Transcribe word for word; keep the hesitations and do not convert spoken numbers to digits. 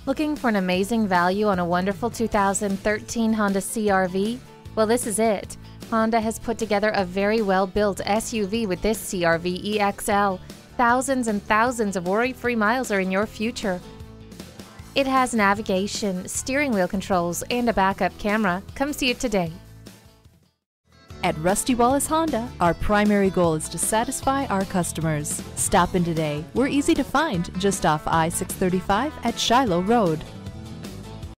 Looking for an amazing value on a wonderful two thousand thirteen Honda C R V? Well, this is it. Honda has put together a very well-built S U V with this C R V E X L. Thousands and thousands of worry-free miles are in your future. It has navigation, steering wheel controls, and a backup camera. Come see it today. At Rusty Wallis Honda, our primary goal is to satisfy our customers. Stop in today. We're easy to find just off I six thirty-five at Shiloh Road.